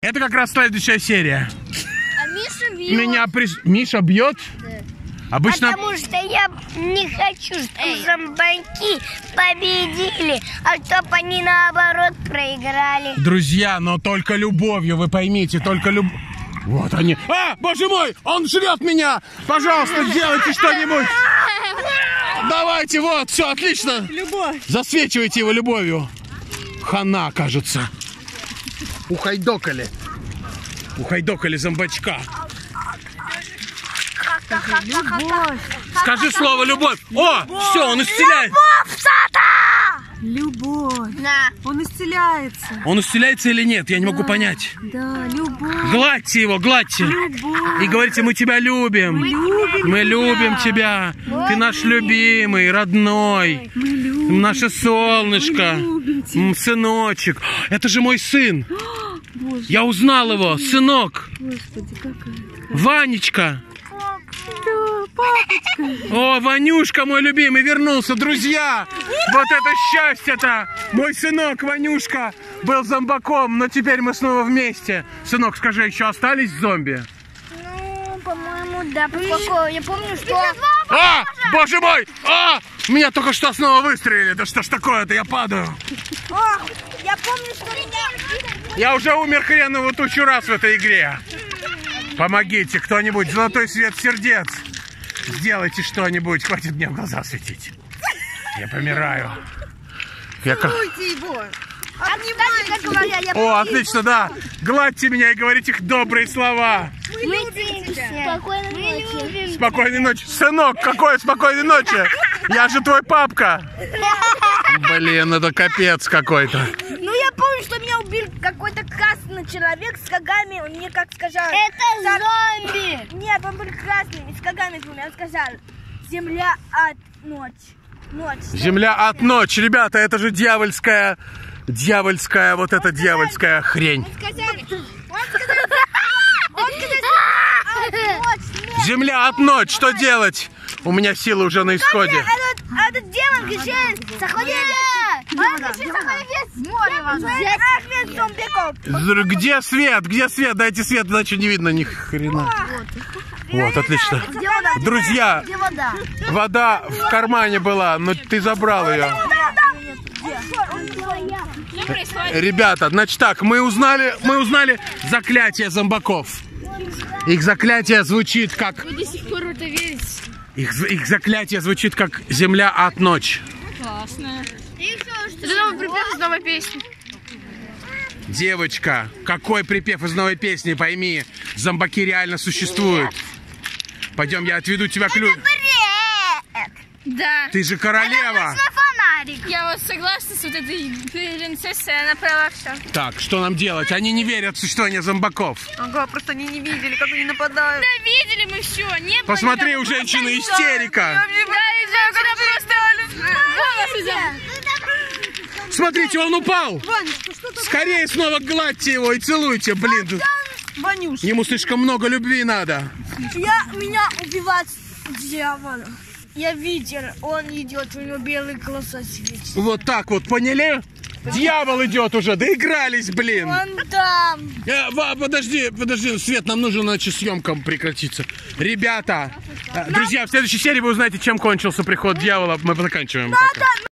Это как раз следующая серия. А Миша бьет. Миша бьет? Да. Обычно... Потому что я не хочу, чтобы зомбаки победили, а чтобы они наоборот проиграли. Друзья, но только любовью, вы поймите, только любовью. Вот они. А, боже мой, он жрет меня! Пожалуйста, сделайте что-нибудь! Давайте, вот, все, отлично! Любовь. Засвечивайте его любовью. Хана, кажется. Ухайдокали. Ухайдокали зомбачка. Любовь. Скажи слово «любовь». О, все, он исцеляет. Любовь. Да. Он исцеляется. Он исцеляется или нет, я не могу понять. Да, любовь. Гладьте его, гладьте. Любовь. И говорите, мы тебя любим. Мы любим тебя. Ты наш любимый, родной. Мы любим. Наше солнышко. любим тебя. Сыночек. Это же мой сын. Боже, Я узнал его. Сынок. Господи, какая. Ванечка. Да, папочка. О, Ванюшка, мой любимый, вернулся. Друзья, вот это счастье-то. Мой сынок Ванюшка был зомбаком, но теперь мы снова вместе. Сынок, скажи, еще остались зомби? Ну, по-моему, да. Я помню, что... А, боже мой! А, меня только что снова выстрелили. Да что ж такое-то, я падаю. Я помню, что меня... Я уже умер хреново тучу раз в этой игре. Помогите, кто-нибудь, золотой свет сердец. Сделайте что-нибудь, хватит мне в глаза светить. Я помираю. Целуйте его. Как говоря, я... О, отлично, да. Гладьте меня и говорите их добрые слова. Спокойной ночи. Спокойной ночи. Сынок, какой спокойной ночи? Я же твой папка. Блин, это капец какой-то. Ну, я помню, что меня убил какой-то красный человек с рогами. Он мне как сказал... Это зомби. Нет, он был красный, с рогами двумя. Он сказал, земля от ночи. Земля от ночи. Ребята, это же дьявольская, вот эта дьявольская хрень. Земля от ночи. Что делать? У меня силы уже на исходе. Этот демон кричит, заходи! Где свет? Где свет? Дайте свет, иначе не видно ни хрена. Вот, отлично. Друзья, Где вода? вода в кармане была, но ты забрал ее. Ребята, значит так, мы узнали заклятие зомбаков. Их заклятие звучит как... Вы до сих пор в это верите? Их заклятие звучит как земля от ночи. Классно. Это новый припев из новой песни. Девочка, какой припев из новой песни, пойми, зомбаки реально существуют. Пойдем, я отведу тебя к людям. Да. Ты же королева. Я вот согласна с вот этой принцессой, она права все. Так, что нам делать? Они не верят в существование зомбаков. Ага, просто они не видели, как они нападают. Да видели мы все, не было. Посмотри, никого. у женщины истерика. Да, и женщина просто волосы. Смотрите, он упал. Ванечка, что ты? Скорее снова гладьте его и целуйте, блин. Ванюша. Ему слишком много любви надо. Меня убивает дьявол. Я видел, он идет, у него белые глаза светят. Вот так вот, поняли? Дьявол идет уже, доигрались, блин. Он там. Подожди, Свет, нам нужно, иначе съемкам прекратиться. Ребята, друзья, в следующей серии вы узнаете, чем кончился приход дьявола. Мы заканчиваем. Пока.